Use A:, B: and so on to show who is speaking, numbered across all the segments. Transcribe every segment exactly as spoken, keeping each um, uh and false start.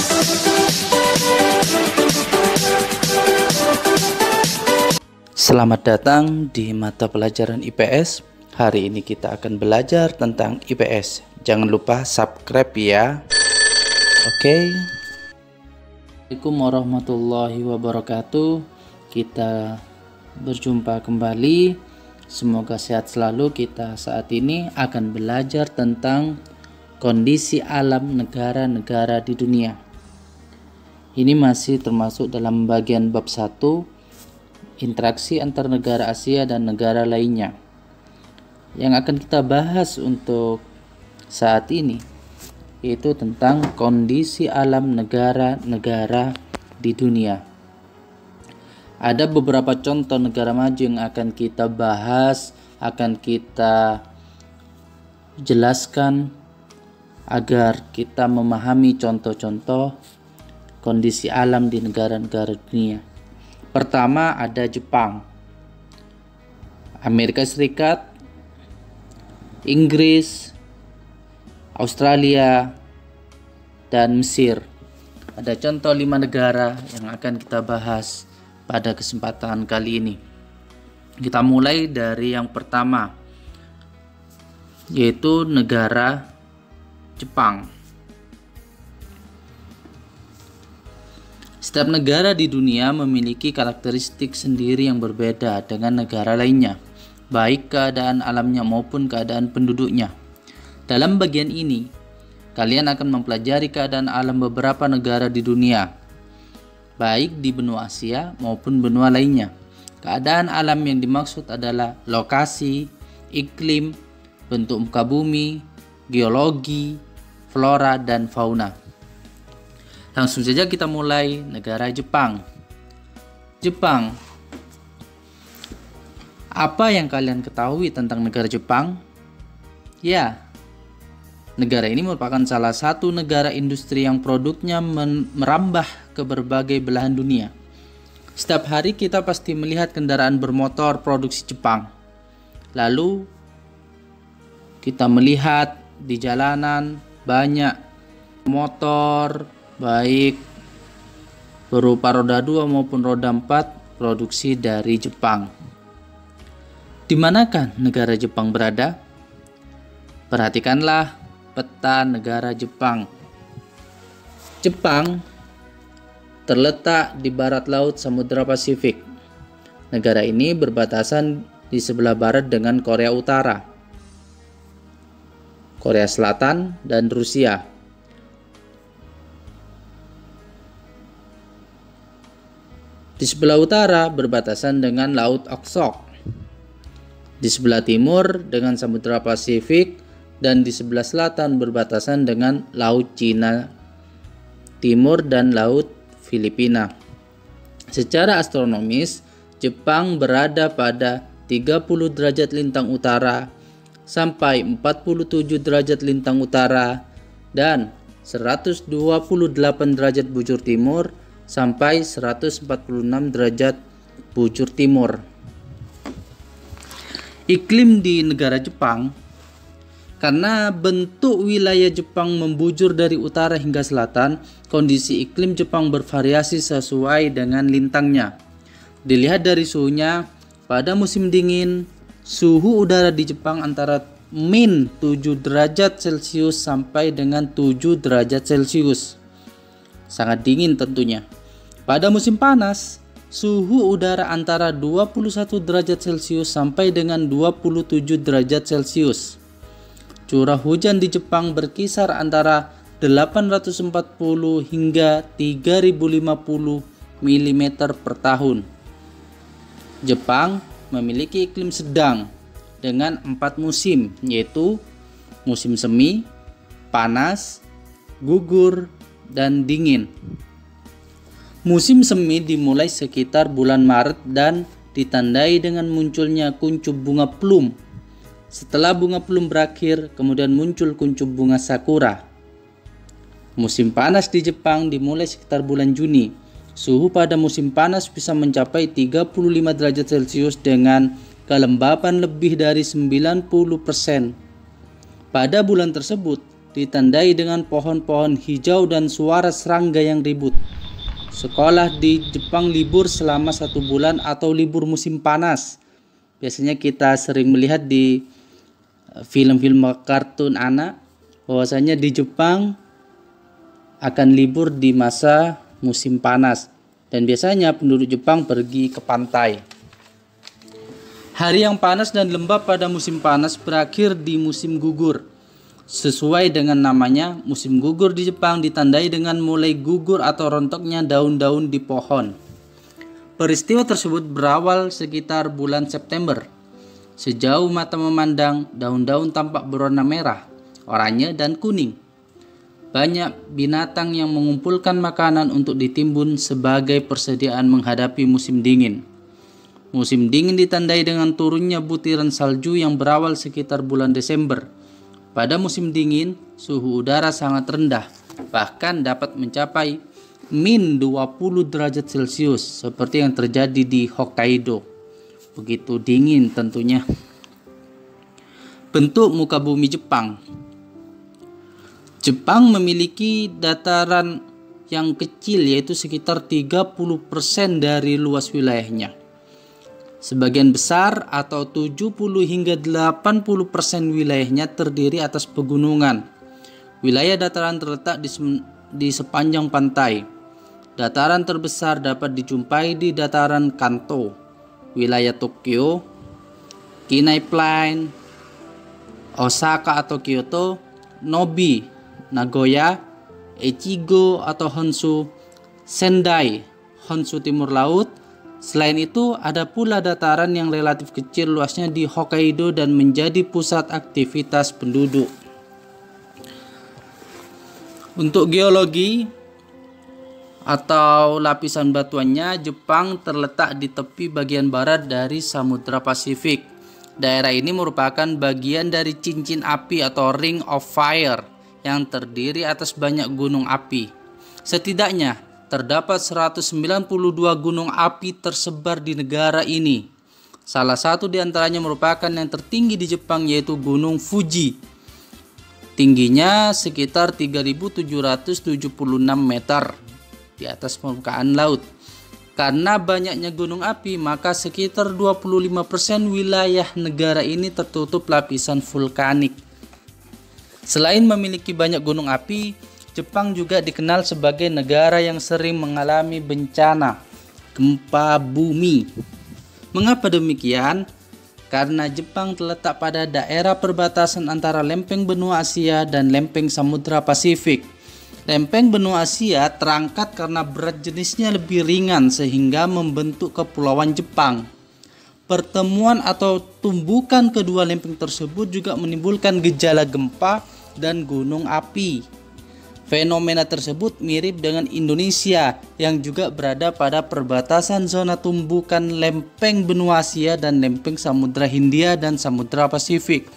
A: Selamat datang di mata pelajaran I P S. Hari ini kita akan belajar tentang I P S. Jangan lupa subscribe ya. Oke. Assalamualaikum warahmatullahi wabarakatuh. Kita berjumpa kembali. Semoga sehat selalu. Kita saat ini akan belajar tentang kondisi alam negara-negara di dunia. Ini masih termasuk dalam bagian bab satu, interaksi antar negara Asia dan negara lainnya. Yang akan kita bahas untuk saat ini yaitu tentang kondisi alam negara-negara di dunia. Ada beberapa contoh negara maju yang akan kita bahas, akan kita jelaskan agar kita memahami contoh-contoh kondisi alam di negara-negara dunia. Pertama ada Jepang, Amerika Serikat, Inggris, Australia, dan Mesir. Ada contoh lima negara yang akan kita bahas pada kesempatan kali ini. Kita mulai dari yang pertama, yaitu negara Jepang. Setiap negara di dunia memiliki karakteristik sendiri yang berbeda dengan negara lainnya, baik keadaan alamnya maupun keadaan penduduknya. Dalam bagian ini, kalian akan mempelajari keadaan alam beberapa negara di dunia, baik di benua Asia maupun benua lainnya. Keadaan alam yang dimaksud adalah lokasi, iklim, bentuk muka bumi, geologi, flora, dan fauna. Langsung saja kita mulai negara Jepang. Jepang. Apa yang kalian ketahui tentang negara Jepang? Ya, negara ini merupakan salah satu negara industri yang produknya merambah ke berbagai belahan dunia. Setiap hari kita pasti melihat kendaraan bermotor produksi Jepang. Lalu kita melihat di jalanan banyak motor, baik berupa roda dua maupun roda empat produksi dari Jepang. Di manakah negara Jepang berada? Perhatikanlah peta negara Jepang. Jepang terletak di barat laut Samudra Pasifik. Negara ini berbatasan di sebelah barat dengan Korea Utara, Korea Selatan, dan Rusia. Di sebelah utara berbatasan dengan Laut Okhotsk, di sebelah timur dengan Samudra Pasifik, dan di sebelah selatan berbatasan dengan Laut Cina Timur dan Laut Filipina. Secara astronomis, Jepang berada pada tiga puluh derajat lintang utara sampai empat puluh tujuh derajat lintang utara dan seratus dua puluh delapan derajat bujur timur sampai seratus empat puluh enam derajat bujur timur. Iklim di negara Jepang, karena bentuk wilayah Jepang membujur dari utara hingga selatan, kondisi iklim Jepang bervariasi sesuai dengan lintangnya. Dilihat dari suhunya, pada musim dingin, suhu udara di Jepang antara min tujuh derajat Celcius sampai dengan tujuh derajat Celcius. Sangat dingin tentunya. Pada musim panas, suhu udara antara dua puluh satu derajat Celcius sampai dengan dua puluh tujuh derajat Celcius. Curah hujan di Jepang berkisar antara delapan ratus empat puluh hingga tiga ribu lima puluh milimeter per tahun. Jepang memiliki iklim sedang dengan empat musim, yaitu musim semi, panas, gugur, dan dingin. Musim semi dimulai sekitar bulan Maret dan ditandai dengan munculnya kuncup bunga plum. Setelah bunga plum berakhir, kemudian muncul kuncup bunga sakura. Musim panas di Jepang dimulai sekitar bulan Juni. Suhu pada musim panas bisa mencapai tiga puluh lima derajat Celcius dengan kelembapan lebih dari sembilan puluh persen. Pada bulan tersebut, ditandai dengan pohon-pohon hijau dan suara serangga yang ribut. Sekolah di Jepang libur selama satu bulan atau libur musim panas. Biasanya kita sering melihat di film-film kartun anak bahwasanya di Jepang akan libur di masa musim panas, dan biasanya penduduk Jepang pergi ke pantai. Hari yang panas dan lembab pada musim panas berakhir di musim gugur. Sesuai dengan namanya, musim gugur di Jepang ditandai dengan mulai gugur atau rontoknya daun-daun di pohon. Peristiwa tersebut berawal sekitar bulan September. Sejauh mata memandang, daun-daun tampak berwarna merah, oranye, dan kuning. Banyak binatang yang mengumpulkan makanan untuk ditimbun sebagai persediaan menghadapi musim dingin. Musim dingin ditandai dengan turunnya butiran salju yang berawal sekitar bulan Desember. Pada musim dingin, suhu udara sangat rendah, bahkan dapat mencapai min dua puluh derajat Celcius seperti yang terjadi di Hokkaido. Begitu dingin tentunya. Bentuk muka bumi Jepang. Jepang memiliki dataran yang kecil, yaitu sekitar tiga puluh persen dari luas wilayahnya. Sebagian besar atau tujuh puluh hingga delapan puluh persen wilayahnya terdiri atas pegunungan. Wilayah dataran terletak di, di sepanjang pantai. Dataran terbesar dapat dijumpai di dataran Kanto, wilayah Tokyo, Kinai Plain, Osaka atau Kyoto, Nobi, Nagoya, Echigo atau Honshu, Sendai, Honshu Timur Laut. Selain itu, ada pula dataran yang relatif kecil luasnya di Hokkaido dan menjadi pusat aktivitas penduduk. Untuk geologi atau lapisan batuannya, Jepang terletak di tepi bagian barat dari Samudra Pasifik. Daerah ini merupakan bagian dari cincin api atau Ring of Fire yang terdiri atas banyak gunung api. Setidaknya terdapat seratus sembilan puluh dua gunung api tersebar di negara ini. Salah satu di antaranya merupakan yang tertinggi di Jepang, yaitu Gunung Fuji. Tingginya sekitar tiga ribu tujuh ratus tujuh puluh enam meter di atas permukaan laut. Karena banyaknya gunung api, maka sekitar dua puluh lima persen wilayah negara ini tertutup lapisan vulkanik. Selain memiliki banyak gunung api, Jepang juga dikenal sebagai negara yang sering mengalami bencana gempa bumi. Mengapa demikian? Karena Jepang terletak pada daerah perbatasan antara lempeng benua Asia dan lempeng Samudra Pasifik. Lempeng benua Asia terangkat karena berat jenisnya lebih ringan sehingga membentuk kepulauan Jepang. Pertemuan atau tumbukan kedua lempeng tersebut juga menimbulkan gejala gempa dan gunung api. Fenomena tersebut mirip dengan Indonesia yang juga berada pada perbatasan zona tumbukan lempeng benua Asia dan lempeng Samudra Hindia dan Samudra Pasifik.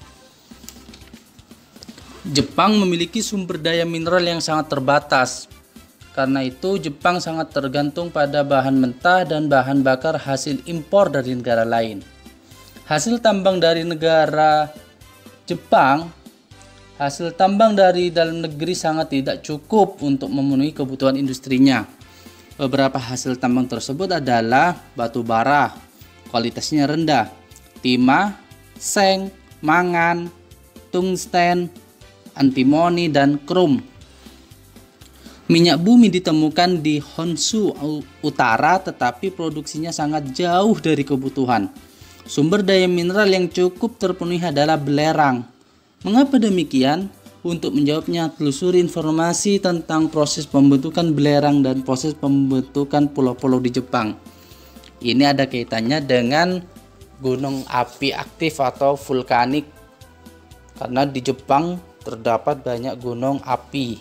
A: Jepang memiliki sumber daya mineral yang sangat terbatas. Karena itu, Jepang sangat tergantung pada bahan mentah dan bahan bakar hasil impor dari negara lain. Hasil tambang dari negara Jepang Hasil tambang dari dalam negeri sangat tidak cukup untuk memenuhi kebutuhan industrinya. Beberapa hasil tambang tersebut adalah batu bara, kualitasnya rendah, timah, seng, mangan, tungsten, antimoni, dan krom. Minyak bumi ditemukan di Honshu Utara, tetapi produksinya sangat jauh dari kebutuhan. Sumber daya mineral yang cukup terpenuhi adalah belerang. Mengapa demikian? Untuk menjawabnya, telusuri informasi tentang proses pembentukan belerang dan proses pembentukan pulau-pulau di Jepang. Ini ada kaitannya dengan gunung api aktif atau vulkanik, karena di Jepang terdapat banyak gunung api.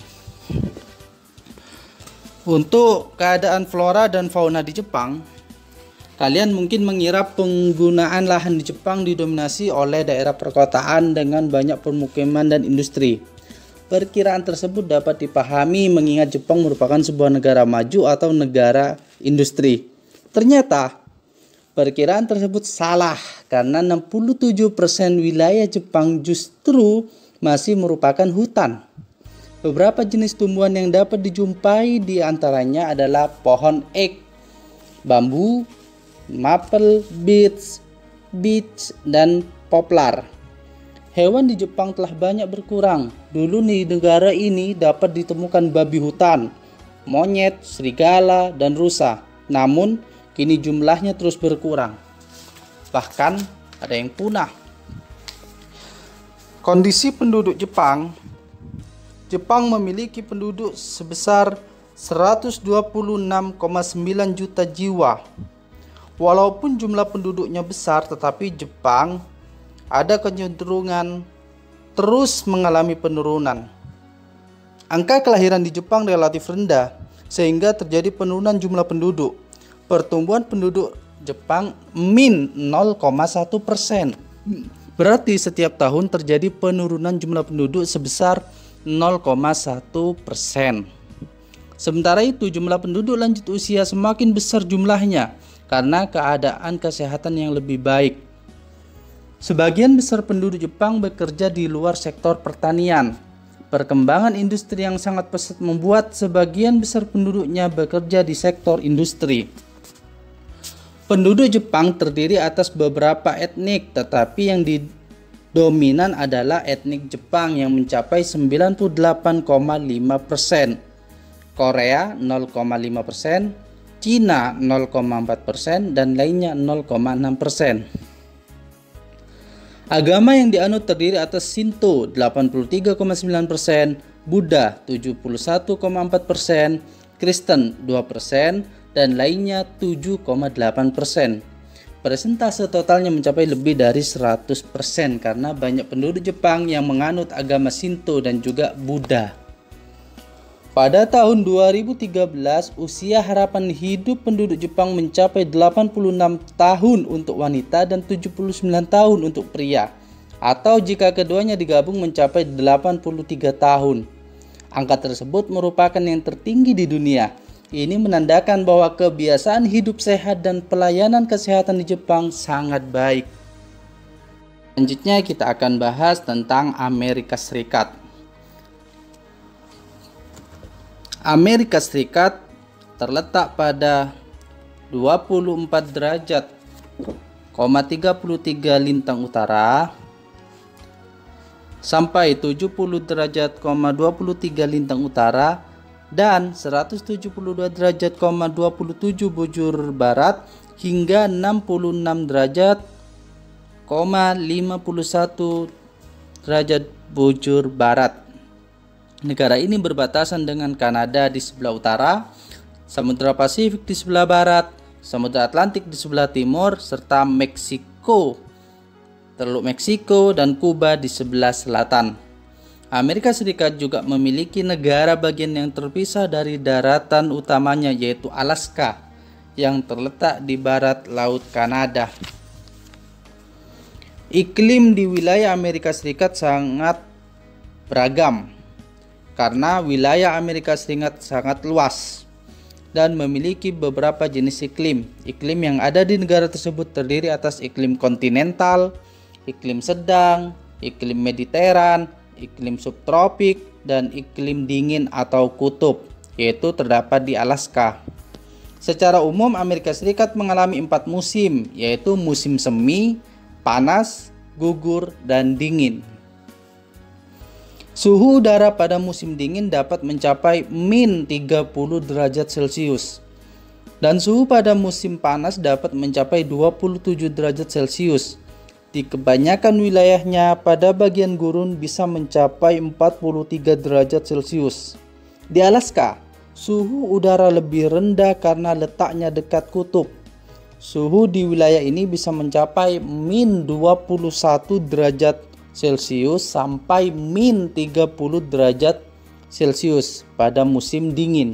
A: Untuk keadaan flora dan fauna di Jepang, kalian mungkin mengira penggunaan lahan di Jepang didominasi oleh daerah perkotaan dengan banyak permukiman dan industri. Perkiraan tersebut dapat dipahami mengingat Jepang merupakan sebuah negara maju atau negara industri. Ternyata, perkiraan tersebut salah karena enam puluh tujuh persen wilayah Jepang justru masih merupakan hutan. Beberapa jenis tumbuhan yang dapat dijumpai di antaranya adalah pohon ek, bambu, maple, beech, beech, dan poplar. Hewan di Jepang telah banyak berkurang. Dulu di negara ini dapat ditemukan babi hutan, monyet, serigala, dan rusa. Namun, kini jumlahnya terus berkurang. Bahkan ada yang punah. Kondisi penduduk Jepang. Jepang memiliki penduduk sebesar seratus dua puluh enam koma sembilan juta jiwa. Walaupun jumlah penduduknya besar, tetapi Jepang ada kecenderungan terus mengalami penurunan. Angka kelahiran di Jepang relatif rendah, sehingga terjadi penurunan jumlah penduduk. Pertumbuhan penduduk Jepang min nol koma satu persen. Berarti setiap tahun terjadi penurunan jumlah penduduk sebesar nol koma satu persen. Sementara itu, jumlah penduduk lanjut usia semakin besar jumlahnya karena keadaan kesehatan yang lebih baik. Sebagian besar penduduk Jepang bekerja di luar sektor pertanian. Perkembangan industri yang sangat pesat membuat sebagian besar penduduknya bekerja di sektor industri. Penduduk Jepang terdiri atas beberapa etnik, tetapi yang dominan adalah etnik Jepang yang mencapai sembilan puluh delapan koma lima persen, Korea nol koma lima persen, Cina nol koma empat persen, dan lainnya nol koma enam persen. Agama yang dianut terdiri atas Shinto delapan puluh tiga koma sembilan persen, Buddha tujuh puluh satu koma empat persen, Kristen dua persen, dan lainnya tujuh koma delapan persen. Persentase totalnya mencapai lebih dari seratus persen karena banyak penduduk Jepang yang menganut agama Shinto dan juga Buddha. Pada tahun dua ribu tiga belas, usia harapan hidup penduduk Jepang mencapai delapan puluh enam tahun untuk wanita dan tujuh puluh sembilan tahun untuk pria, atau jika keduanya digabung mencapai delapan puluh tiga tahun. Angka tersebut merupakan yang tertinggi di dunia. Ini menandakan bahwa kebiasaan hidup sehat dan pelayanan kesehatan di Jepang sangat baik. Selanjutnya kita akan bahas tentang Amerika Serikat. Amerika Serikat terletak pada dua puluh empat derajat, tiga puluh tiga lintang utara sampai tujuh puluh derajat, dua puluh tiga lintang utara dan seratus tujuh puluh dua derajat, dua puluh tujuh bujur barat hingga enam puluh enam derajat, lima puluh satu derajat bujur barat. Negara ini berbatasan dengan Kanada di sebelah utara, Samudra Pasifik di sebelah barat, Samudra Atlantik di sebelah timur, serta Meksiko, Teluk Meksiko, dan Kuba di sebelah selatan. Amerika Serikat juga memiliki negara bagian yang terpisah dari daratan utamanya, yaitu Alaska, yang terletak di barat Laut Kanada. Iklim di wilayah Amerika Serikat sangat beragam, karena wilayah Amerika Serikat sangat luas dan memiliki beberapa jenis iklim. Iklim yang ada di negara tersebut terdiri atas iklim kontinental, iklim sedang, iklim mediteran, iklim subtropik, dan iklim dingin atau kutub, yaitu terdapat di Alaska. Secara umum Amerika Serikat mengalami empat musim, yaitu musim semi, panas, gugur, dan dingin. Suhu udara pada musim dingin dapat mencapai min tiga puluh derajat Celcius dan suhu pada musim panas dapat mencapai dua puluh tujuh derajat Celcius. Di kebanyakan wilayahnya pada bagian gurun bisa mencapai empat puluh tiga derajat Celcius. Di Alaska, suhu udara lebih rendah karena letaknya dekat kutub. Suhu di wilayah ini bisa mencapai min dua puluh satu derajat Celcius sampai min tiga puluh derajat Celcius pada musim dingin.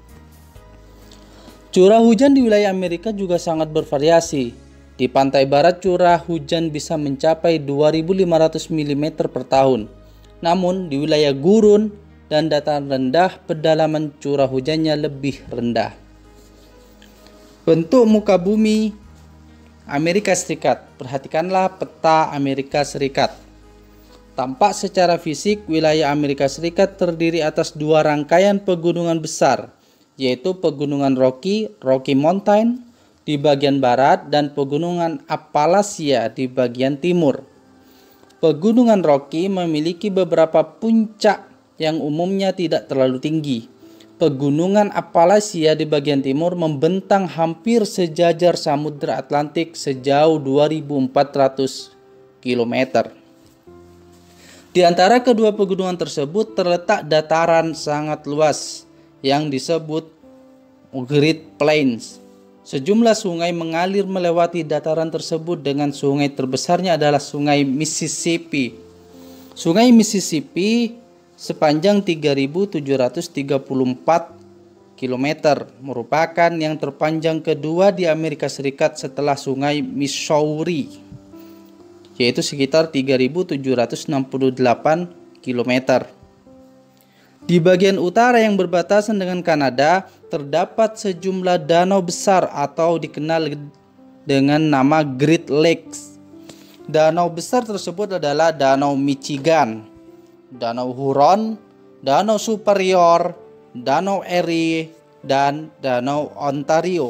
A: Curah hujan di wilayah Amerika juga sangat bervariasi. Di pantai barat curah hujan bisa mencapai dua ribu lima ratus milimeter per tahun. Namun di wilayah gurun dan dataran rendah kedalaman curah hujannya lebih rendah. Bentuk muka bumi Amerika Serikat. Perhatikanlah peta Amerika Serikat. Tampak secara fisik, wilayah Amerika Serikat terdiri atas dua rangkaian pegunungan besar, yaitu Pegunungan Rocky, Rocky Mountain di bagian barat dan Pegunungan Appalachia di bagian timur. Pegunungan Rocky memiliki beberapa puncak yang umumnya tidak terlalu tinggi. Pegunungan Appalachia di bagian timur membentang hampir sejajar Samudra Atlantik sejauh dua ribu empat ratus kilometer. Di antara kedua pegunungan tersebut terletak dataran sangat luas yang disebut Great Plains. Sejumlah sungai mengalir melewati dataran tersebut dengan sungai terbesarnya adalah Sungai Mississippi. Sungai Mississippi sepanjang tiga ribu tujuh ratus tiga puluh empat kilometer merupakan yang terpanjang kedua di Amerika Serikat setelah Sungai Missouri, yaitu sekitar tiga ribu tujuh ratus enam puluh delapan kilometer. Di bagian utara yang berbatasan dengan Kanada, terdapat sejumlah danau besar atau dikenal dengan nama Great Lakes. Danau besar tersebut adalah Danau Michigan, Danau Huron, Danau Superior, Danau Erie, dan Danau Ontario.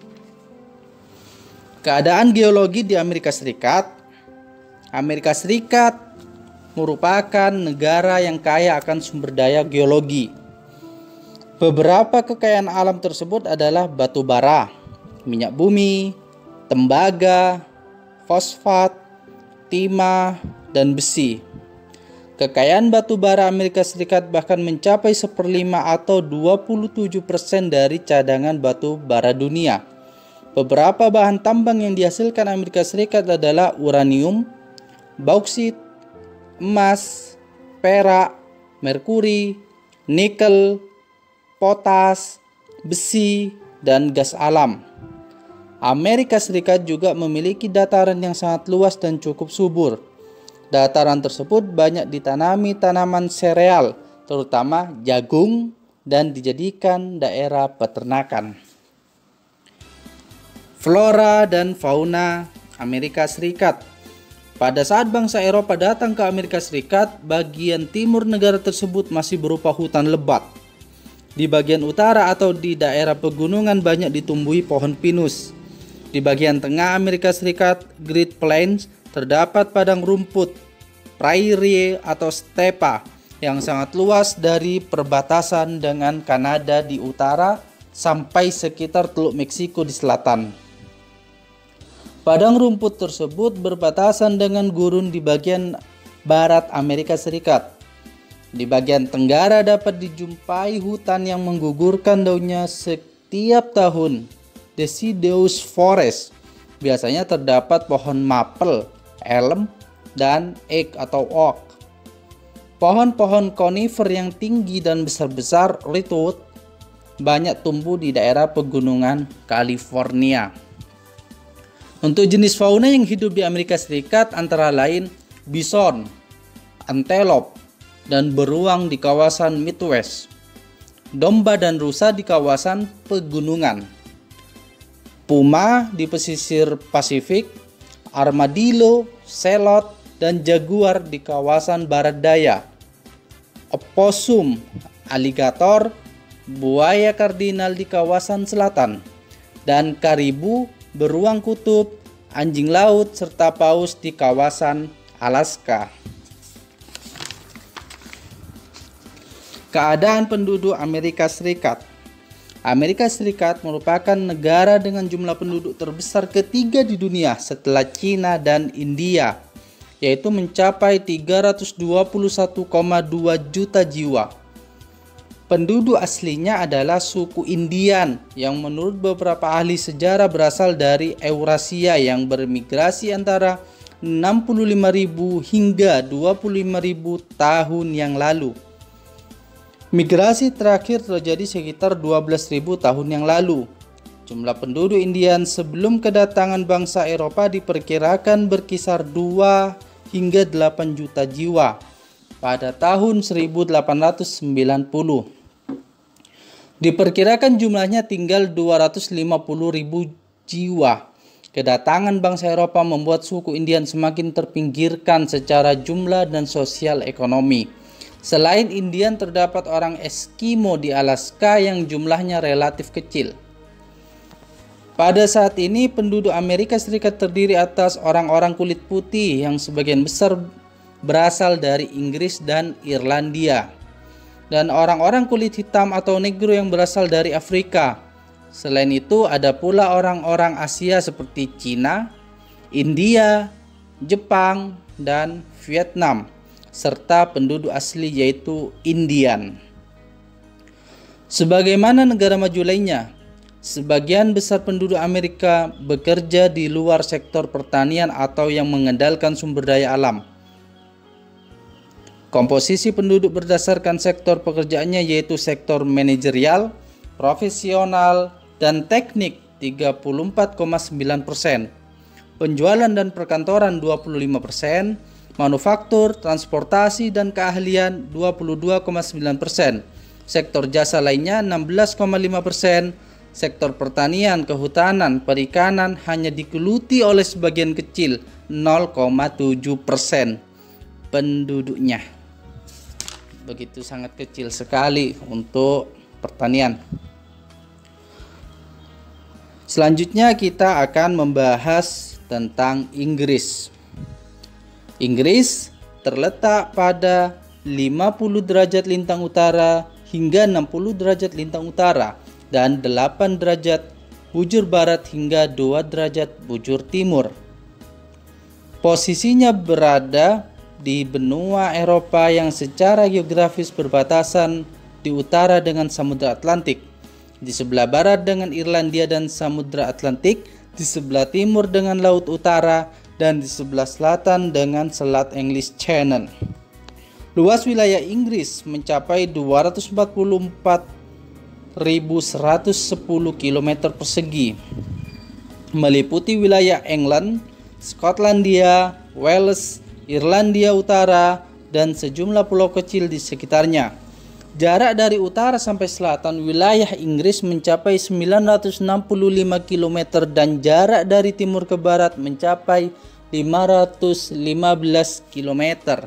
A: Keadaan geologi di Amerika Serikat. Amerika Serikat merupakan negara yang kaya akan sumber daya geologi. Beberapa kekayaan alam tersebut adalah batu bara, minyak bumi, tembaga, fosfat, timah, dan besi. Kekayaan batu bara Amerika Serikat bahkan mencapai seperlima atau dua puluh tujuh persen dari cadangan batu bara dunia. Beberapa bahan tambang yang dihasilkan Amerika Serikat adalah uranium, bauksit, emas, perak, merkuri, nikel, potas, besi, dan gas alam. Amerika Serikat juga memiliki dataran yang sangat luas dan cukup subur. Dataran tersebut banyak ditanami tanaman sereal, terutama jagung, dan dijadikan daerah peternakan. Flora dan fauna Amerika Serikat. Pada saat bangsa Eropa datang ke Amerika Serikat, bagian timur negara tersebut masih berupa hutan lebat. Di bagian utara atau di daerah pegunungan banyak ditumbuhi pohon pinus. Di bagian tengah Amerika Serikat, Great Plains, terdapat padang rumput, prairie atau stepa yang sangat luas dari perbatasan dengan Kanada di utara sampai sekitar Teluk Meksiko di selatan. Padang rumput tersebut berbatasan dengan gurun di bagian barat Amerika Serikat. Di bagian tenggara dapat dijumpai hutan yang menggugurkan daunnya setiap tahun, deciduous forest. Biasanya terdapat pohon maple, elm, dan oak atau oak. Pohon-pohon konifer yang tinggi dan besar-besar, redwood, banyak tumbuh di daerah pegunungan California. Untuk jenis fauna yang hidup di Amerika Serikat antara lain bison, antelope, dan beruang di kawasan Midwest, domba dan rusa di kawasan pegunungan, puma di pesisir Pasifik, armadillo, selot, dan jaguar di kawasan barat daya, opossum, aligator, buaya kardinal di kawasan selatan, dan karibu, beruang kutub, anjing laut, serta paus di kawasan Alaska. Keadaan penduduk Amerika Serikat. Amerika Serikat merupakan negara dengan jumlah penduduk terbesar ketiga di dunia setelah Cina dan India, yaitu mencapai tiga ratus dua puluh satu koma dua juta jiwa. Penduduk aslinya adalah suku Indian yang menurut beberapa ahli sejarah berasal dari Eurasia yang bermigrasi antara enam puluh lima ribu hingga dua puluh lima ribu tahun yang lalu. Migrasi terakhir terjadi sekitar dua belas ribu tahun yang lalu. Jumlah penduduk Indian sebelum kedatangan bangsa Eropa diperkirakan berkisar dua hingga delapan juta jiwa pada tahun seribu delapan ratus sembilan puluh. Diperkirakan jumlahnya tinggal dua ratus lima puluh ribu jiwa Kedatangan bangsa Eropa membuat suku Indian semakin terpinggirkan secara jumlah dan sosial ekonomi. Selain Indian, terdapat orang Eskimo di Alaska yang jumlahnya relatif kecil. Pada saat ini, penduduk Amerika Serikat terdiri atas orang-orang kulit putih yang sebagian besar berasal dari Inggris dan Irlandia, dan orang-orang kulit hitam atau negro yang berasal dari Afrika. Selain itu, ada pula orang-orang Asia seperti Cina, India, Jepang, dan Vietnam, serta penduduk asli yaitu Indian. Sebagaimana negara maju lainnya, sebagian besar penduduk Amerika bekerja di luar sektor pertanian atau yang mengandalkan sumber daya alam. Komposisi penduduk berdasarkan sektor pekerjaannya yaitu sektor manajerial, profesional, dan teknik tiga puluh empat koma sembilan persen, penjualan dan perkantoran dua puluh lima persen, manufaktur, transportasi, dan keahlian dua puluh dua koma sembilan persen, sektor jasa lainnya enam belas koma lima persen, sektor pertanian, kehutanan, perikanan hanya digeluti oleh sebagian kecil nol koma tujuh persen penduduknya. Begitu sangat kecil sekali untuk pertanian. Selanjutnya kita akan membahas tentang Inggris. Inggris terletak pada lima puluh derajat lintang utara hingga enam puluh derajat lintang utara dan delapan derajat bujur barat hingga dua derajat bujur timur. Posisinya berada di benua Eropa yang secara geografis berbatasan di utara dengan Samudra Atlantik, di sebelah barat dengan Irlandia dan Samudra Atlantik, di sebelah timur dengan Laut Utara, dan di sebelah selatan dengan Selat English Channel. Luas wilayah Inggris mencapai dua ratus empat puluh empat ribu seratus sepuluh kilometer persegi, meliputi wilayah England, Skotlandia, Wales, Irlandia Utara, dan sejumlah pulau kecil di sekitarnya. Jarak dari utara sampai selatan wilayah Inggris mencapai sembilan ratus enam puluh lima kilometer dan jarak dari timur ke barat mencapai lima ratus lima belas kilometer.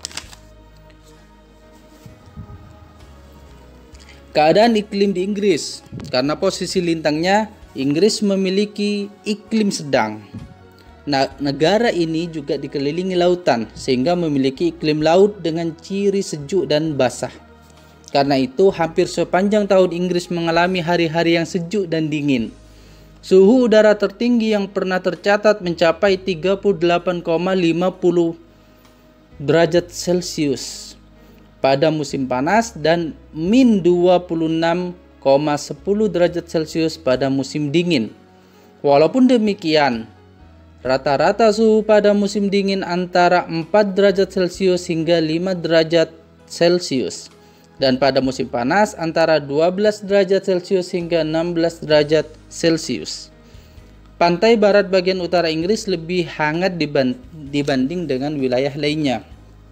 A: Keadaan iklim di Inggris. Karena posisi lintangnya, Inggris memiliki iklim sedang. Nah, negara ini juga dikelilingi lautan sehingga memiliki iklim laut dengan ciri sejuk dan basah. Karena itu, hampir sepanjang tahun Inggris mengalami hari-hari yang sejuk dan dingin. Suhu udara tertinggi yang pernah tercatat mencapai tiga puluh delapan koma lima puluh derajat Celcius pada musim panas dan min dua puluh enam koma sepuluh derajat Celcius pada musim dingin. Walaupun demikian, rata-rata suhu pada musim dingin antara empat derajat Celcius hingga lima derajat Celcius. Dan pada musim panas antara dua belas derajat Celcius hingga enam belas derajat Celcius. Pantai barat bagian utara Inggris lebih hangat dibanding dengan wilayah lainnya.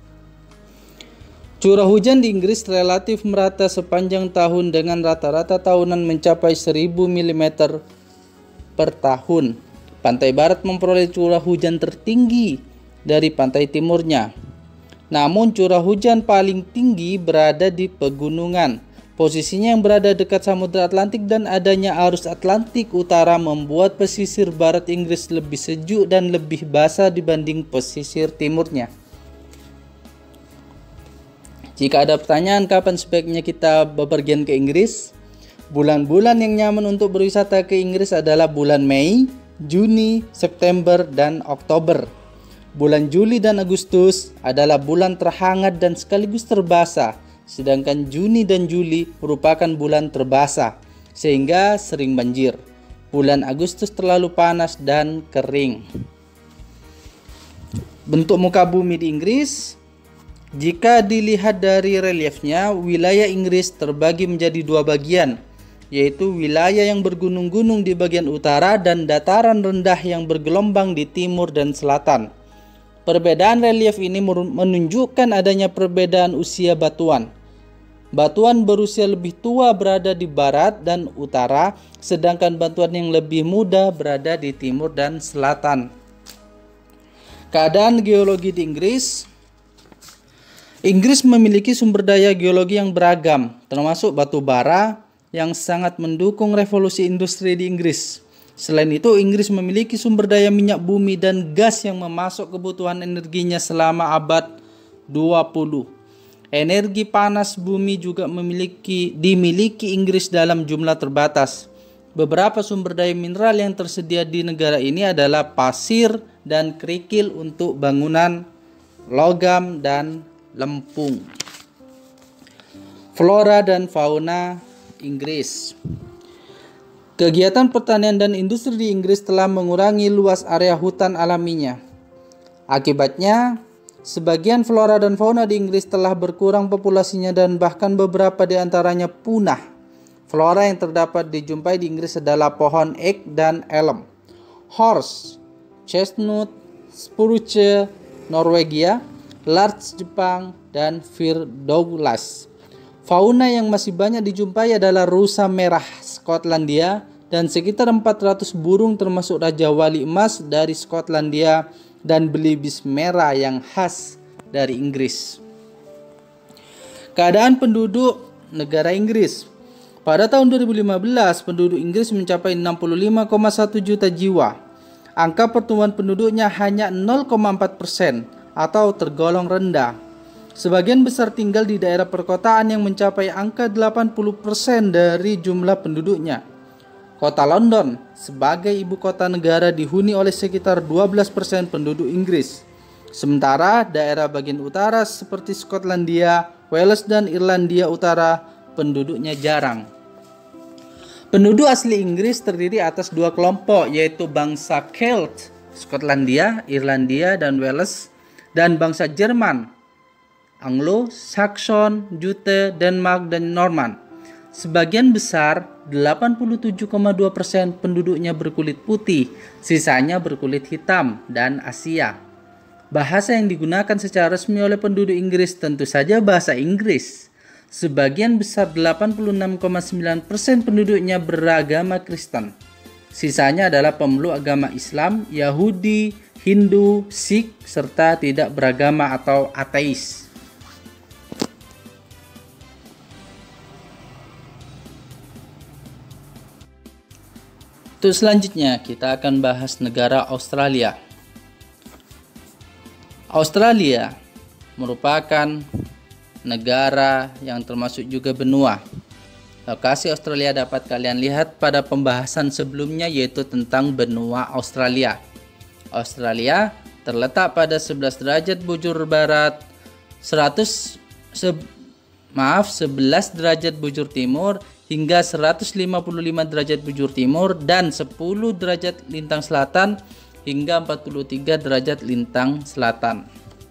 A: Curah hujan di Inggris relatif merata sepanjang tahun dengan rata-rata tahunan mencapai seribu milimeter per tahun. Pantai barat memperoleh curah hujan tertinggi dari pantai timurnya. Namun curah hujan paling tinggi berada di pegunungan. Posisinya yang berada dekat Samudra Atlantik dan adanya arus Atlantik Utara membuat pesisir barat Inggris lebih sejuk dan lebih basah dibanding pesisir timurnya. Jika ada pertanyaan kapan sebaiknya kita bepergian ke Inggris, bulan-bulan yang nyaman untuk berwisata ke Inggris adalah bulan Mei, Juni, September, dan Oktober. Bulan Juli dan Agustus adalah bulan terhangat dan sekaligus terbasah, sedangkan Juni dan Juli merupakan bulan terbasah, sehingga sering banjir. Bulan Agustus terlalu panas dan kering. Bentuk muka bumi di Inggris. Jika dilihat dari reliefnya, wilayah Inggris terbagi menjadi dua bagian, yaitu wilayah yang bergunung-gunung di bagian utara dan dataran rendah yang bergelombang di timur dan selatan. Perbedaan relief ini menunjukkan adanya perbedaan usia batuan. Batuan berusia lebih tua berada di barat dan utara, sedangkan batuan yang lebih muda berada di timur dan selatan. Keadaan geologi di Inggris. Inggris memiliki sumber daya geologi yang beragam, termasuk batu bara yang sangat mendukung revolusi industri di Inggris. Selain itu, Inggris memiliki sumber daya minyak bumi dan gas yang memasok kebutuhan energinya selama abad dua puluh. Energi panas bumi juga memiliki dimiliki Inggris dalam jumlah terbatas. Beberapa sumber daya mineral yang tersedia di negara ini adalah pasir dan kerikil untuk bangunan, logam dan lempung. Flora dan fauna Inggris. Kegiatan pertanian dan industri di Inggris telah mengurangi luas area hutan alaminya. Akibatnya, sebagian flora dan fauna di Inggris telah berkurang populasinya dan bahkan beberapa di antaranya punah. Flora yang terdapat dijumpai di Inggris adalah pohon ek dan elm, horse, chestnut, spruce Norwegia, larch Jepang, dan fir Douglas. Fauna yang masih banyak dijumpai adalah rusa merah Skotlandia dan sekitar empat ratus burung termasuk Raja Wali Emas dari Skotlandia dan belibis merah yang khas dari Inggris. Keadaan penduduk negara Inggris. Pada tahun dua ribu lima belas, penduduk Inggris mencapai enam puluh lima koma satu juta jiwa. Angka pertumbuhan penduduknya hanya nol koma empat persen atau tergolong rendah. Sebagian besar tinggal di daerah perkotaan yang mencapai angka delapan puluh persen dari jumlah penduduknya. Kota London sebagai ibu kota negara dihuni oleh sekitar dua belas persen penduduk Inggris. Sementara daerah bagian utara seperti Skotlandia, Wales dan Irlandia Utara penduduknya jarang. Penduduk asli Inggris terdiri atas dua kelompok, yaitu bangsa Celt, Skotlandia, Irlandia dan Wales, dan bangsa Jerman, Anglo-Saxon, Jute, Denmark dan Norman. Sebagian besar, delapan puluh tujuh koma dua persen penduduknya berkulit putih, sisanya berkulit hitam dan Asia. Bahasa yang digunakan secara resmi oleh penduduk Inggris tentu saja bahasa Inggris. Sebagian besar delapan puluh enam koma sembilan persen penduduknya beragama Kristen. Sisanya adalah pemeluk agama Islam, Yahudi, Hindu, Sikh, serta tidak beragama atau ateis. Untuk selanjutnya kita akan bahas negara Australia. Australia merupakan negara yang termasuk juga benua. Lokasi Australia dapat kalian lihat pada pembahasan sebelumnya, yaitu tentang benua Australia. Australia terletak pada sebelas derajat bujur barat, seratus se, maaf sebelas derajat bujur timur hingga seratus lima puluh lima derajat bujur timur dan sepuluh derajat lintang selatan hingga empat puluh tiga derajat lintang selatan.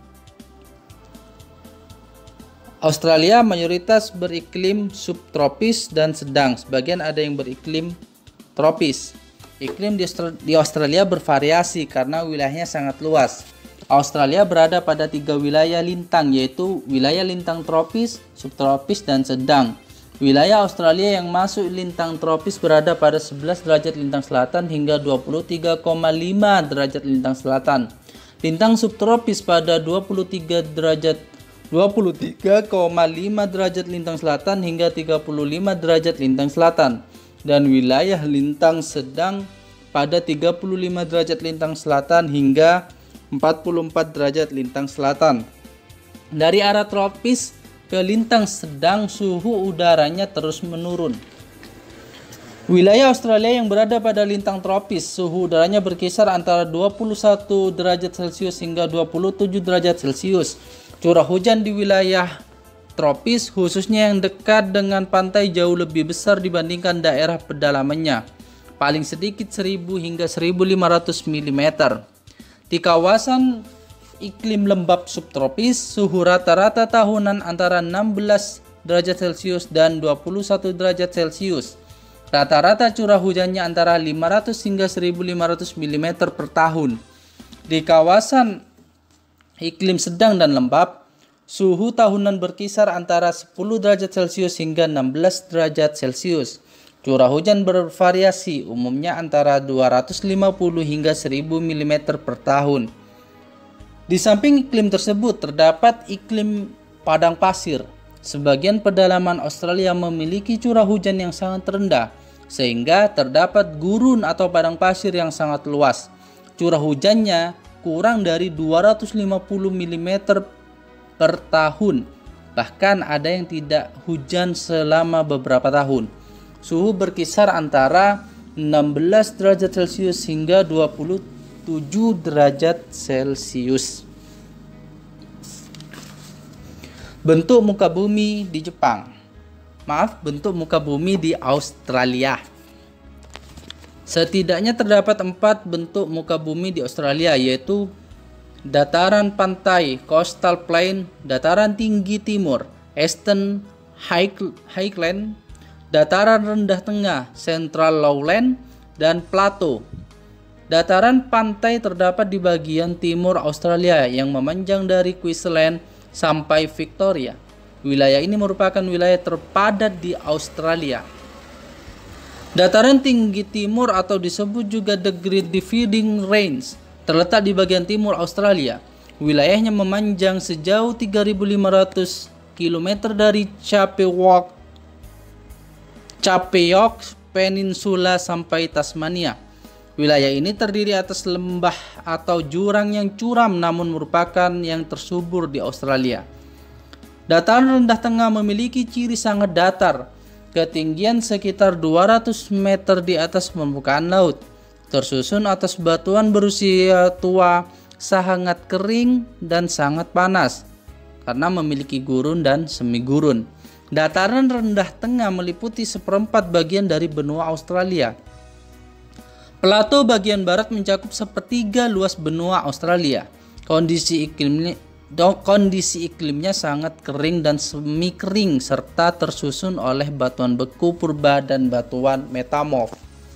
A: Australia mayoritas beriklim subtropis dan sedang, sebagian ada yang beriklim tropis. Iklim di Australia bervariasi karena wilayahnya sangat luas. Australia berada pada tiga wilayah lintang, yaitu wilayah lintang tropis, subtropis, dan sedang. Wilayah Australia yang masuk lintang tropis berada pada sebelas derajat lintang selatan hingga dua puluh tiga koma lima derajat lintang selatan. Lintang subtropis pada dua puluh tiga derajat dua puluh tiga koma lima derajat lintang selatan hingga tiga puluh lima derajat lintang selatan, dan wilayah lintang sedang pada tiga puluh lima derajat lintang selatan hingga empat puluh empat derajat lintang selatan. Dari arah tropis ke lintang sedang suhu udaranya terus menurun. Wilayah Australia yang berada pada lintang tropis, suhu udaranya berkisar antara dua puluh satu derajat Celcius hingga dua puluh tujuh derajat Celcius. Curah hujan di wilayah tropis, khususnya yang dekat dengan pantai, jauh lebih besar dibandingkan daerah pedalamannya, paling sedikit seribu hingga seribu lima ratus milimeter. Di kawasan iklim lembab subtropis, suhu rata-rata tahunan antara enam belas derajat Celcius dan dua puluh satu derajat Celcius. Rata-rata curah hujannya antara lima ratus hingga seribu lima ratus milimeter per tahun. Di kawasan iklim sedang dan lembab, Suhu tahunan berkisar antara sepuluh derajat Celcius hingga enam belas derajat Celcius. Curah hujan bervariasi, umumnya antara dua ratus lima puluh hingga seribu milimeter per tahun. Di samping iklim tersebut terdapat iklim padang pasir. Sebagian pedalaman Australia memiliki curah hujan yang sangat rendah, sehingga terdapat gurun atau padang pasir yang sangat luas. Curah hujannya kurang dari dua ratus lima puluh milimeter per tahun. Bahkan ada yang tidak hujan selama beberapa tahun. Suhu berkisar antara enam belas derajat Celcius hingga dua puluh tujuh derajat Celcius. Bentuk muka bumi di Jepang. Maaf, bentuk muka bumi di Australia. Setidaknya terdapat empat bentuk muka bumi di Australia, yaitu dataran pantai Coastal Plain, dataran tinggi timur Eastern Highland, dataran rendah tengah Central Lowland, dan plato. Dataran pantai terdapat di bagian timur Australia yang memanjang dari Queensland sampai Victoria. Wilayah ini merupakan wilayah terpadat di Australia. Dataran tinggi timur atau disebut juga The Great Dividing Range terletak di bagian timur Australia. Wilayahnya memanjang sejauh tiga ribu lima ratus kilometer dari Chappewalk Chappeyok Peninsula sampai Tasmania. Wilayah ini terdiri atas lembah atau jurang yang curam namun merupakan yang tersubur di Australia. Dataran rendah tengah memiliki ciri sangat datar, ketinggian sekitar dua ratus meter di atas permukaan laut, tersusun atas batuan berusia tua, sangat kering dan sangat panas karena memiliki gurun dan semi gurun. Dataran rendah tengah meliputi seperempat bagian dari benua Australia. Plato bagian barat mencakup sepertiga luas benua Australia. Kondisi iklimnya, kondisi iklimnya sangat kering dan semi kering serta tersusun oleh batuan beku purba dan batuan metamorf.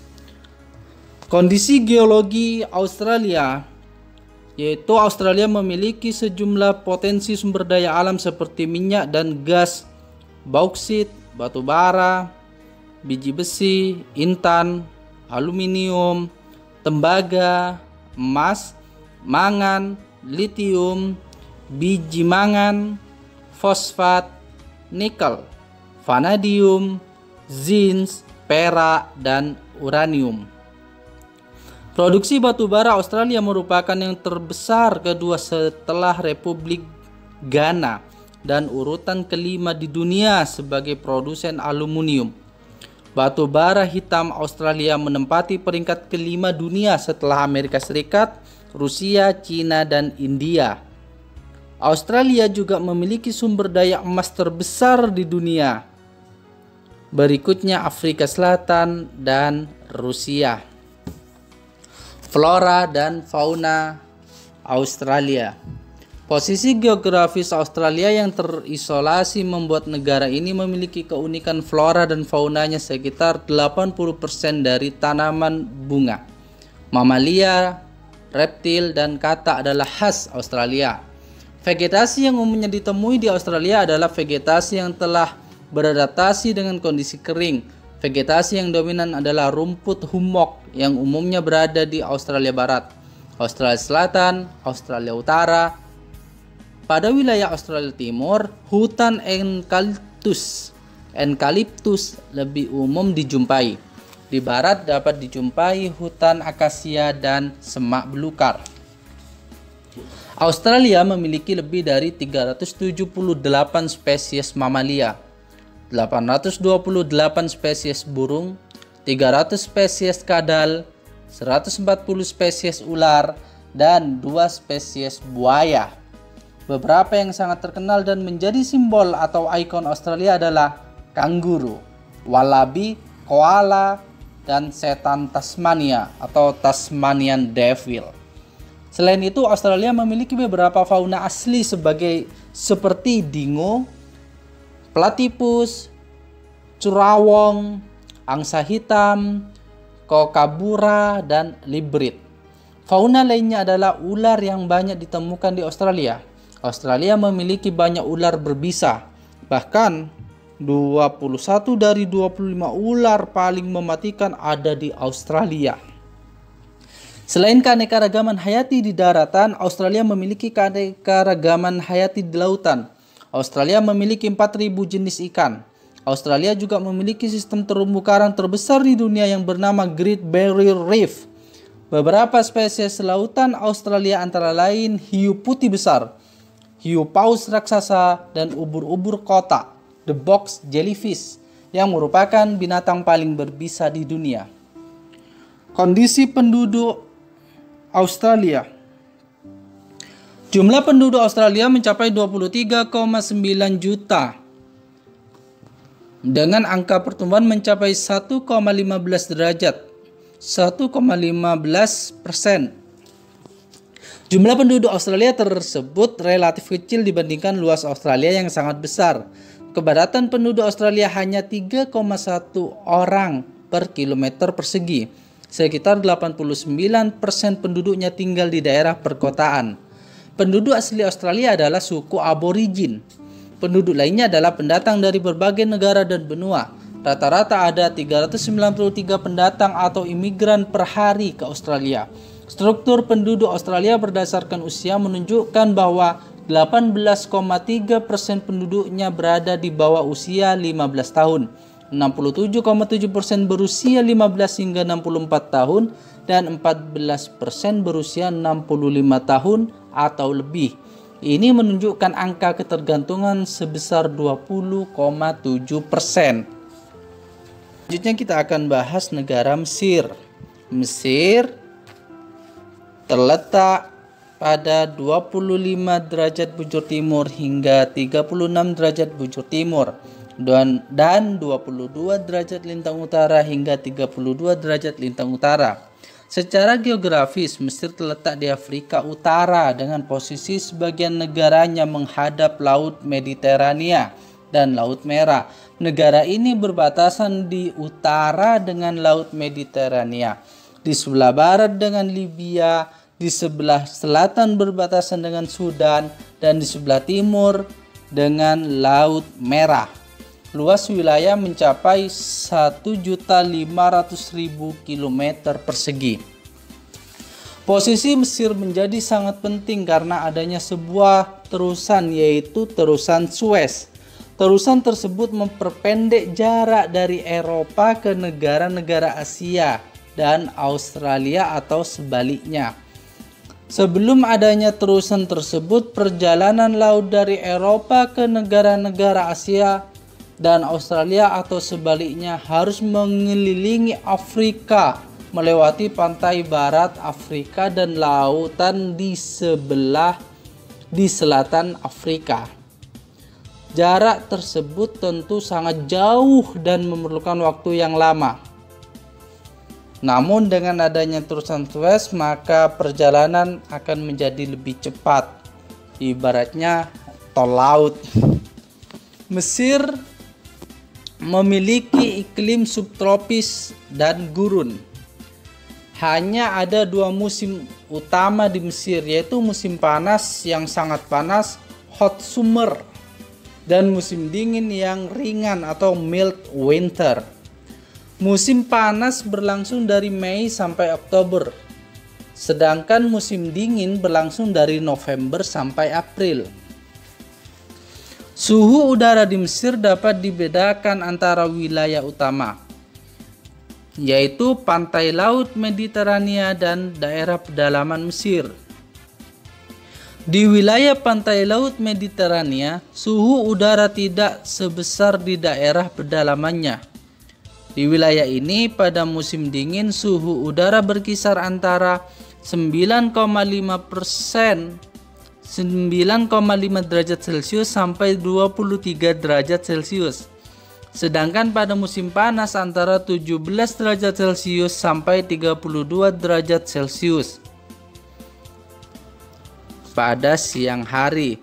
A: Kondisi geologi Australia, yaitu Australia memiliki sejumlah potensi sumber daya alam seperti minyak dan gas, bauksit, batu bara, biji besi, intan, aluminium, tembaga, emas, mangan, litium, biji mangan, fosfat, nikel, vanadium, zins, perak, dan uranium. Produksi batu bara Australia merupakan yang terbesar kedua setelah Republik Ghana dan urutan kelima di dunia sebagai produsen aluminium. Batu bara hitam Australia menempati peringkat kelima dunia setelah Amerika Serikat, Rusia, Cina, dan India. Australia juga memiliki sumber daya emas terbesar di dunia. Berikutnya Afrika Selatan dan Rusia. Flora dan fauna Australia. Posisi geografis Australia yang terisolasi membuat negara ini memiliki keunikan flora dan faunanya. Sekitar delapan puluh persen dari tanaman bunga, mamalia, reptil, dan katak adalah khas Australia. Vegetasi yang umumnya ditemui di Australia adalah vegetasi yang telah beradaptasi dengan kondisi kering. Vegetasi yang dominan adalah rumput hummock yang umumnya berada di Australia Barat, Australia Selatan, Australia Utara. Pada wilayah Australia Timur, hutan eukaliptus eukaliptus lebih umum dijumpai. Di barat dapat dijumpai hutan akasia dan semak belukar. Australia memiliki lebih dari tiga ratus tujuh puluh delapan spesies mamalia, delapan ratus dua puluh delapan spesies burung, tiga ratus spesies kadal, seratus empat puluh spesies ular, dan dua spesies buaya. Beberapa yang sangat terkenal dan menjadi simbol atau ikon Australia adalah kanguru, wallaby, koala, dan setan Tasmania atau Tasmanian Devil. Selain itu, Australia memiliki beberapa fauna asli sebagai seperti dingo, platypus, curawong, angsa hitam, kokabura, dan librid. Fauna lainnya adalah ular yang banyak ditemukan di Australia. Australia memiliki banyak ular berbisa. Bahkan dua puluh satu dari dua puluh lima ular paling mematikan ada di Australia. Selain keanekaragaman hayati di daratan, Australia memiliki keanekaragaman hayati di lautan. Australia memiliki empat ribu jenis ikan. Australia juga memiliki sistem terumbu karang terbesar di dunia yang bernama Great Barrier Reef. Beberapa spesies lautan Australia antara lain hiu putih besar, hiu paus raksasa, dan ubur-ubur kotak, the box jellyfish, yang merupakan binatang paling berbisa di dunia. Kondisi penduduk Australia. Jumlah penduduk Australia mencapai dua puluh tiga koma sembilan juta dengan angka pertumbuhan mencapai satu koma lima belas derajat, satu koma lima belas persen. Jumlah penduduk Australia tersebut relatif kecil dibandingkan luas Australia yang sangat besar. Kepadatan penduduk Australia hanya tiga koma satu orang per kilometer persegi. Sekitar delapan puluh sembilan persen penduduknya tinggal di daerah perkotaan. Penduduk asli Australia adalah suku aborigin. Penduduk lainnya adalah pendatang dari berbagai negara dan benua. Rata-rata ada tiga ratus sembilan puluh tiga pendatang atau imigran per hari ke Australia. Struktur penduduk Australia berdasarkan usia menunjukkan bahwa delapan belas koma tiga persen penduduknya berada di bawah usia lima belas tahun, enam puluh tujuh koma tujuh persen berusia lima belas hingga enam puluh empat tahun, dan empat belas persen berusia enam puluh lima tahun atau lebih. Ini menunjukkan angka ketergantungan sebesar dua puluh koma tujuh persen. Selanjutnya kita akan bahas negara Mesir. Mesir terletak pada dua puluh lima derajat bujur timur hingga tiga puluh enam derajat bujur timur dan, dan dua puluh dua derajat lintang utara hingga tiga puluh dua derajat lintang utara. Secara geografis, Mesir terletak di Afrika Utara dengan posisi sebagian negaranya menghadap Laut Mediterania dan Laut Merah. Negara ini berbatasan di utara dengan Laut Mediterania, di sebelah barat dengan Libya, di sebelah selatan berbatasan dengan Sudan, dan di sebelah timur dengan Laut Merah. Luas wilayah mencapai satu juta lima ratus ribu kilometer persegi. Posisi Mesir menjadi sangat penting karena adanya sebuah terusan, yaitu terusan Suez. Terusan tersebut memperpendek jarak dari Eropa ke negara-negara Asia dan Australia atau sebaliknya. Sebelum adanya terusan tersebut, perjalanan laut dari Eropa ke negara-negara Asia dan Australia atau sebaliknya harus mengelilingi Afrika, melewati pantai barat Afrika dan lautan di sebelah di selatan Afrika. Jarak tersebut tentu sangat jauh dan memerlukan waktu yang lama. Namun dengan adanya terusan Suez, maka perjalanan akan menjadi lebih cepat. Ibaratnya tol laut. Mesir memiliki iklim subtropis dan gurun. Hanya ada dua musim utama di Mesir, yaitu musim panas yang sangat panas, hot summer, dan musim dingin yang ringan atau mild winter. Musim panas berlangsung dari Mei sampai Oktober, sedangkan musim dingin berlangsung dari November sampai April. Suhu udara di Mesir dapat dibedakan antara wilayah utama, yaitu pantai Laut Mediterania dan daerah pedalaman Mesir. Di wilayah pantai Laut Mediterania, suhu udara tidak sebesar di daerah pedalamannya. Di wilayah ini, pada musim dingin, suhu udara berkisar antara sembilan koma lima persen sembilan koma lima derajat Celcius sampai dua puluh tiga derajat Celcius. Sedangkan pada musim panas antara tujuh belas derajat Celcius sampai tiga puluh dua derajat Celcius pada siang hari.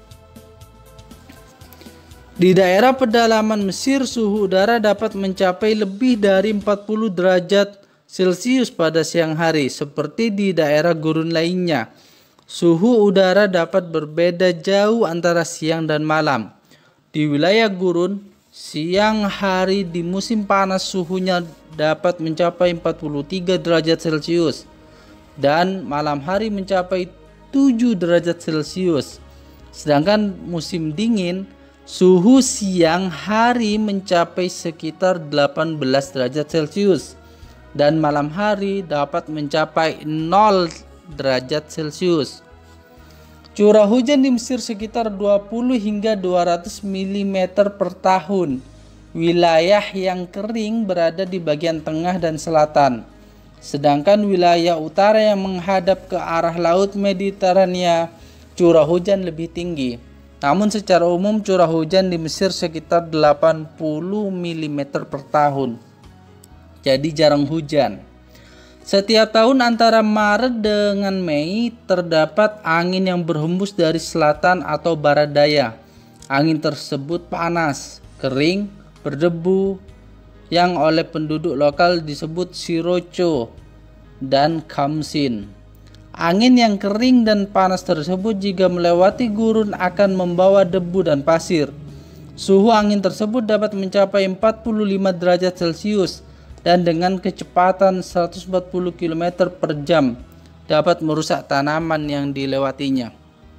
A: Di daerah pedalaman Mesir, suhu udara dapat mencapai lebih dari empat puluh derajat Celcius pada siang hari, seperti di daerah gurun lainnya. Suhu udara dapat berbeda jauh antara siang dan malam. Di wilayah gurun, siang hari di musim panas suhunya dapat mencapai empat puluh tiga derajat Celcius dan malam hari mencapai tujuh derajat Celcius. Sedangkan musim dingin, suhu siang hari mencapai sekitar delapan belas derajat Celcius dan malam hari dapat mencapai nol derajat Celcius. Curah hujan di Mesir sekitar dua puluh hingga dua ratus milimeter per tahun. Wilayah yang kering berada di bagian tengah dan selatan. Sedangkan wilayah utara yang menghadap ke arah Laut Mediterania, curah hujan lebih tinggi. Namun secara umum curah hujan di Mesir sekitar delapan puluh milimeter per tahun. Jadi jarang hujan. Setiap tahun antara Maret dengan Mei terdapat angin yang berhembus dari selatan atau barat daya. Angin tersebut panas, kering, berdebu yang oleh penduduk lokal disebut siroco dan kamsin. Angin yang kering dan panas tersebut jika melewati gurun akan membawa debu dan pasir. Suhu angin tersebut dapat mencapai empat puluh lima derajat Celcius dan dengan kecepatan seratus empat puluh kilometer per jam dapat merusak tanaman yang dilewatinya.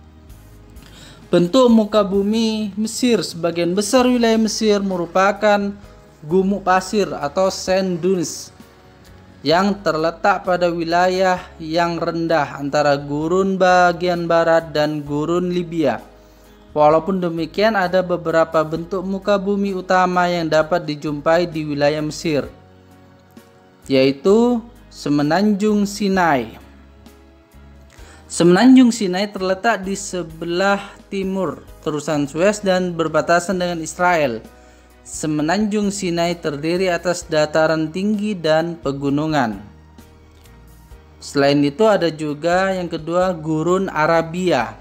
A: Bentuk muka bumi Mesir, sebagian besar wilayah Mesir merupakan gumuk pasir atau sand dunes yang terletak pada wilayah yang rendah antara gurun bagian barat dan gurun Libya. Walaupun demikian, ada beberapa bentuk muka bumi utama yang dapat dijumpai di wilayah Mesir, yaitu Semenanjung Sinai. Semenanjung Sinai terletak di sebelah timur terusan Suez dan berbatasan dengan Israel. Semenanjung Sinai terdiri atas dataran tinggi dan pegunungan. Selain itu ada juga yang kedua Gurun Arabia.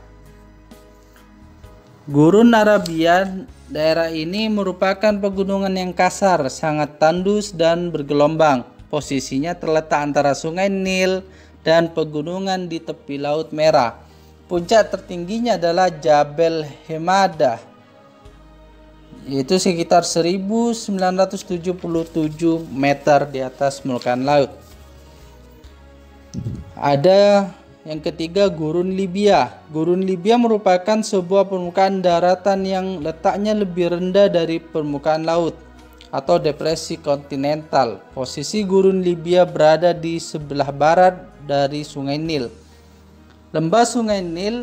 A: Gurun Arabia, daerah ini merupakan pegunungan yang kasar, sangat tandus dan bergelombang. Posisinya terletak antara Sungai Nil dan pegunungan di tepi Laut Merah. Puncak tertingginya adalah Jabal Hemada, yaitu sekitar seribu sembilan ratus tujuh puluh tujuh meter di atas permukaan laut. Ada yang ketiga Gurun Libya. Gurun Libya merupakan sebuah permukaan daratan yang letaknya lebih rendah dari permukaan laut atau depresi kontinental. Posisi Gurun Libya berada di sebelah barat dari Sungai Nil. Lembah Sungai Nil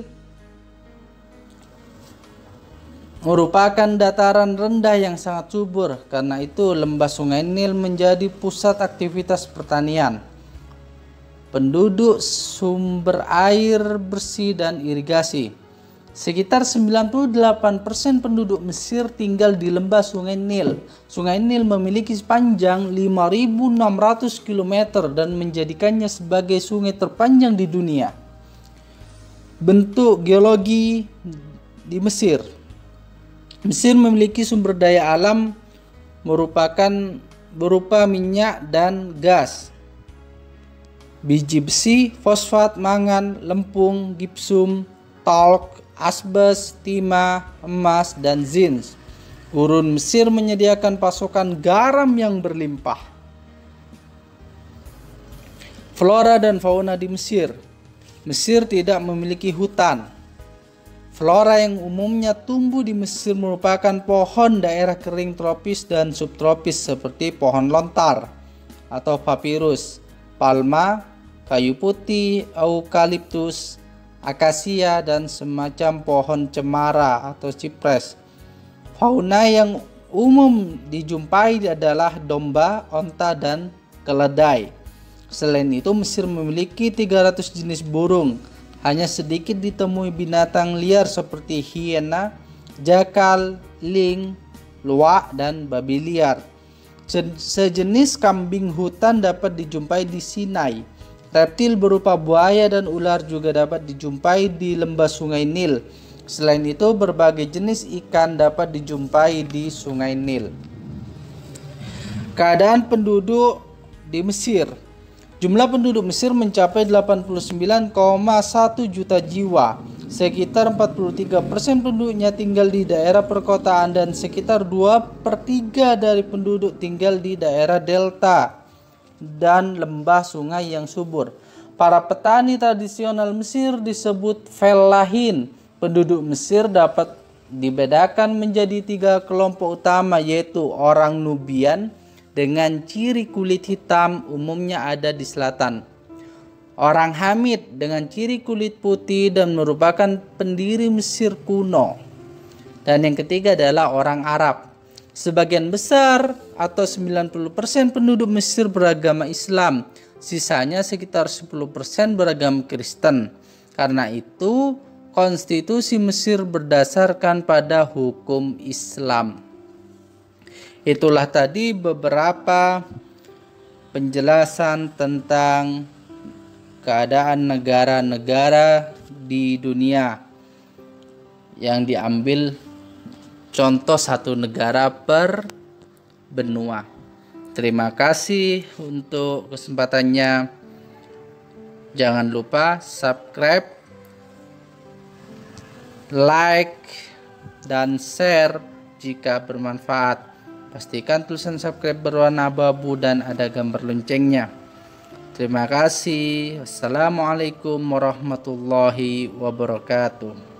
A: merupakan dataran rendah yang sangat subur. Karena itu lembah Sungai Nil menjadi pusat aktivitas pertanian, penduduk, sumber air bersih dan irigasi. Sekitar sembilan puluh delapan persen penduduk Mesir tinggal di lembah Sungai Nil. Sungai Nil memiliki sepanjang lima ribu enam ratus kilometer dan menjadikannya sebagai sungai terpanjang di dunia. Bentuk geologi di Mesir. Mesir memiliki sumber daya alam merupakan berupa minyak dan gas, biji besi, fosfat, mangan, lempung, gipsum, talk, asbes, timah, emas, dan zins. Gurun Mesir menyediakan pasokan garam yang berlimpah. Flora dan fauna di Mesir. Mesir tidak memiliki hutan. Flora yang umumnya tumbuh di Mesir merupakan pohon daerah kering tropis dan subtropis seperti pohon lontar atau papirus, palma, kayu putih, eukaliptus, akasia, dan semacam pohon cemara atau cipres. Fauna yang umum dijumpai adalah domba, onta, dan keledai. Selain itu, Mesir memiliki tiga ratus jenis burung. Hanya sedikit ditemui binatang liar seperti hiena, jakal, ling, luwak, dan babi liar. Sejenis kambing hutan dapat dijumpai di Sinai. Reptil berupa buaya dan ular juga dapat dijumpai di lembah Sungai Nil. Selain itu, berbagai jenis ikan dapat dijumpai di Sungai Nil. Keadaan penduduk di Mesir. Jumlah penduduk Mesir mencapai delapan puluh sembilan koma satu juta jiwa. Sekitar empat puluh tiga persen penduduknya tinggal di daerah perkotaan dan sekitar dua per tiga dari penduduk tinggal di daerah delta dan lembah sungai yang subur. Para petani tradisional Mesir disebut fellahin. Penduduk Mesir dapat dibedakan menjadi tiga kelompok utama, yaitu orang Nubian dengan ciri kulit hitam, umumnya ada di selatan. Orang Hamid dengan ciri kulit putih dan merupakan pendiri Mesir kuno. Dan yang ketiga adalah orang Arab. Sebagian besar atau sembilan puluh persen penduduk Mesir beragama Islam. Sisanya sekitar sepuluh persen beragama Kristen. Karena itu, konstitusi Mesir berdasarkan pada hukum Islam. Itulah tadi beberapa penjelasan tentang keadaan negara-negara di dunia yang diambil contoh satu negara per benua. Terima kasih untuk kesempatannya. Jangan lupa subscribe, like, dan share jika bermanfaat. Pastikan tulisan subscribe berwarna abu-abu dan ada gambar loncengnya. Terima kasih. Wassalamualaikum warahmatullahi wabarakatuh.